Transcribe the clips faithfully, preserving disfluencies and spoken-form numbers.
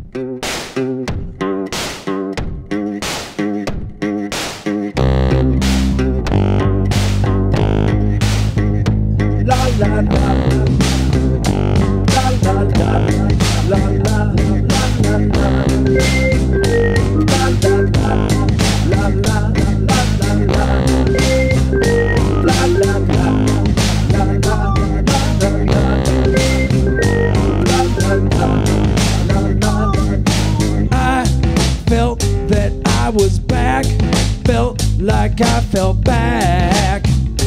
I was back, felt like I fell back.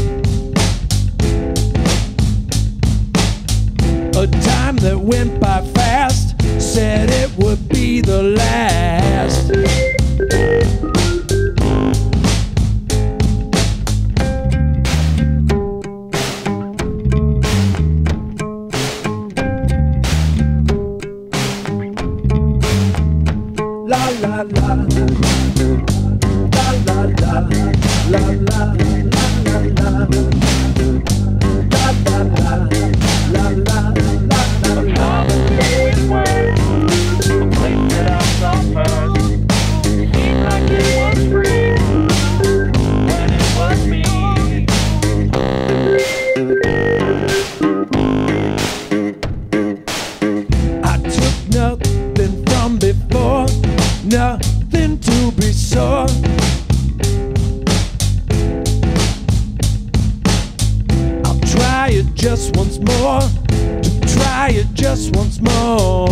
A time that went by fast, said it would be the last. La la la, la la la, la la la la la, la la la, la la la la. The place that I saw first seemed like it was free when it was me. I took nothing from before, nothing to be sore. I'll try it just once more, to try it just once more.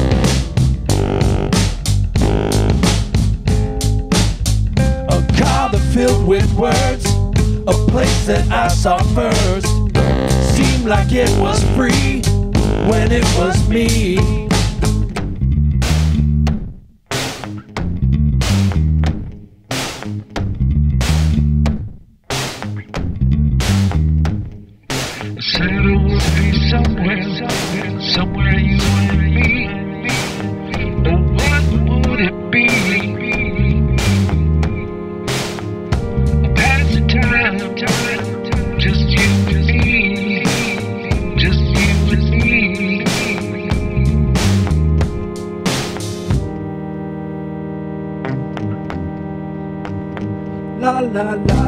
A car that filled with words, a place that I saw first, seemed like it was free when it was me. Said it would be somewhere, somewhere you and me. But what would it be? A passing time, just you and me, just you and me. La la la.